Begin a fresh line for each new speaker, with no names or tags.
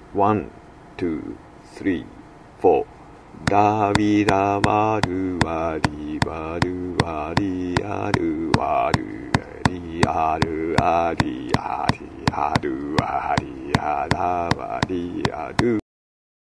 One, two, three, four. ダビダワルワリワルワリアルワルリアルアリアリアルワリアラワリアル